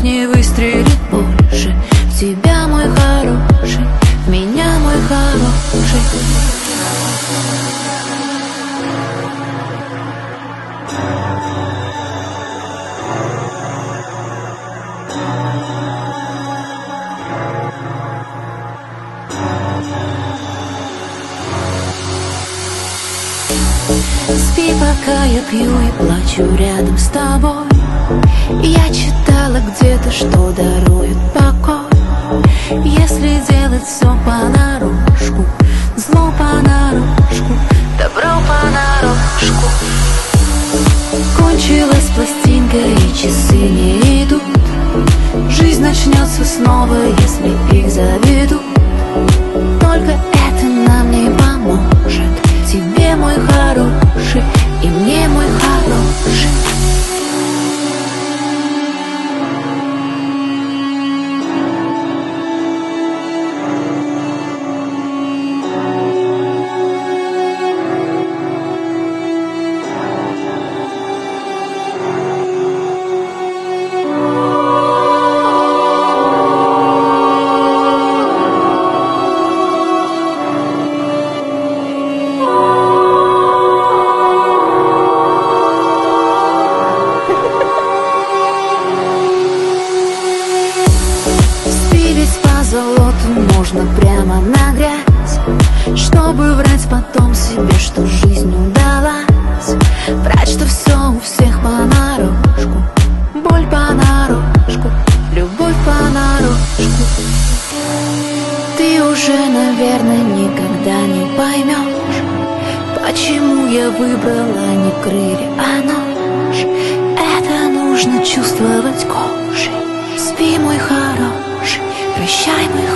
не выстрелит больше. В тебя, мой хороший, в меня, мой хороший. Спи, пока я пью и плачу рядом с тобой. Я читала где-то, что дарует покой, если делать все понарошку, зло понарошку, добро понарошку. Кончилась пластинка и часы не идут. Жизнь начнется снова, если их заведут. Только это нам не поможет. Тебе, мой хороший, и мне, мой хороший. Золоту можно прямо на грязь, чтобы врать потом себе, что жизнь удалась. Врать, что все у всех понарошку, боль понарошку, любовь понарошку. Ты уже, наверное, никогда не поймешь, почему я выбрала не крылья, а нож. Это нужно чувствовать кожей. Спи, мой хороший, прощай, мой